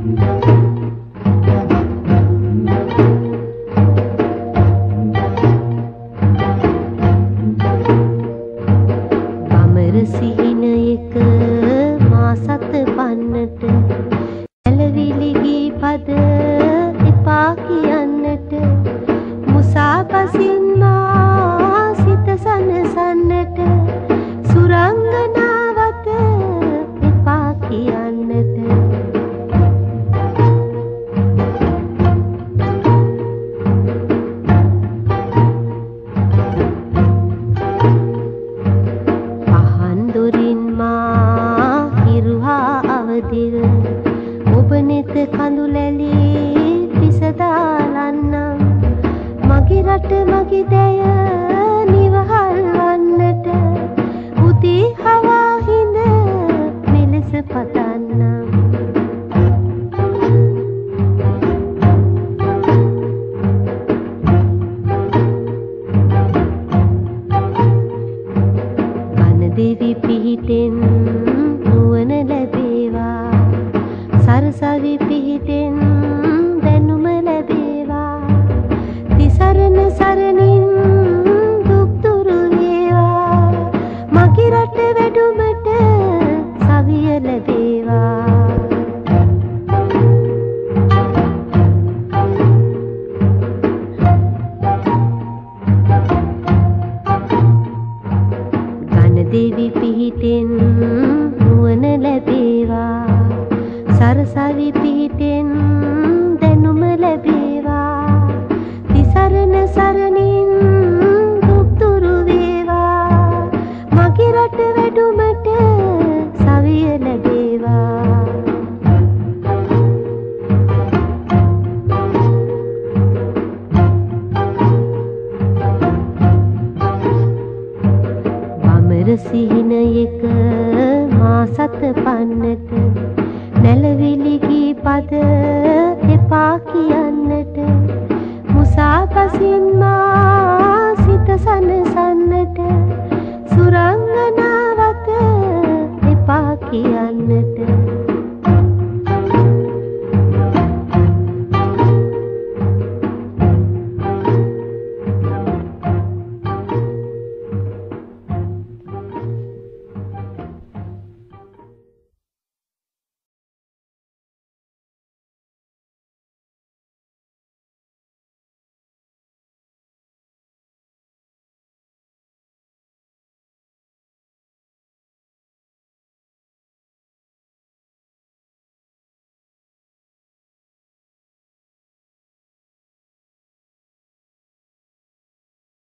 සිහිනයක මා සත පන්නට ඇලවිලිගී පද එපා කියන්නට මුසාපසින් මා සිත සනසන්නට සුරංගනාවත එපා කියන්නට ඔබ නෙත කඳුලැලි පිසදාලන්නම් මගේ රට මගේ දැය නිවහල් වන්නට උදේ හවා හිඳ මෙලෙස පතන්නම් වන දෙවි පිහිටෙන් නුවණ ලැබේවා සරසවි පිහිටෙන් දැනුම ලැබේවා තිසරණ සරණින් දුක් දුරු වේවා මගේ රට වැඩුමට සවිය ලැබේවා ගණ දෙවි පිහිටෙන් නුවණ ලැබේවා සරසවි පිහිටෙන් දැනුම ලැබේවා තිසරණ සරණින් දුක් දුරු වේවා මගේ රට වැඩුමට සවිය ලැබේවා වමර සිහිනයක මා සත පන්නට නැලවිලිගී පද